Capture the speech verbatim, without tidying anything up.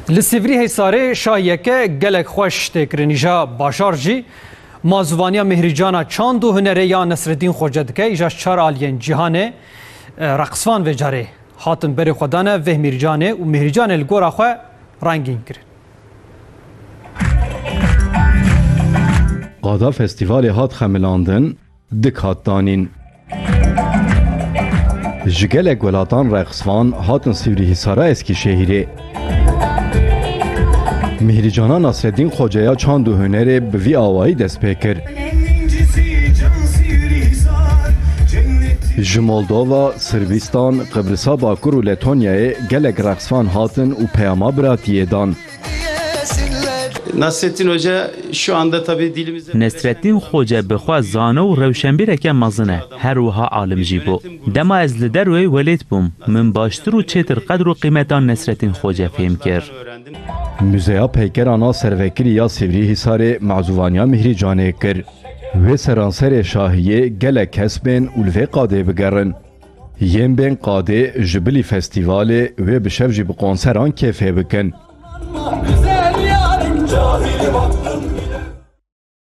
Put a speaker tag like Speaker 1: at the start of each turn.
Speaker 1: Li Sivri Hisarê şahiyeke gelek xweş têkirinîja başar jî mazûvaniya Mihrîcana çand û hunerê ya Nesreddîn Xoca dike îja çar aliyên cîhanê reqsvan ve carê hatin berê xwe dane veh Mihrîcanê û Mihrîcanê li gora xwe rengîn kirin.
Speaker 2: Qada festivalê hat xemilandin, dik hat danîn. Ji gelek welatan reqsvan hatin Sivrihisara Eskişehirê. Mihrîcana Nesreddîn Xocaya çand û hunerê bi vî awayî dest pê kir. Ji Moldova, Sırbistan, Kıbrısa Bakur û Letonyayê gelek reqsvan hatin û peyama biratiyê dan.
Speaker 3: Nasrettin Hoca şu anda tabii dilimizde...
Speaker 4: Nesreddîn Xoca bixwe zane û rewşenbîreke mezin e, her wiha alim jî bû. Dema ez li derwê welêt bûm, min baştir û çêtir qedr û qîmeta Nesreddîn Xoca fêm kir.
Speaker 2: Müzeya peykerana servekirî ya Sivrihisarê mazûvaniya Mihrîcanê kir. Wê seranserê şahiyê gelek kes bên û li vê qadê bigerin. Yên bên qadê ji bilî festîvalê wê bi şev jî bi konseran kêfê bikin. Güzel yarim cahili bak.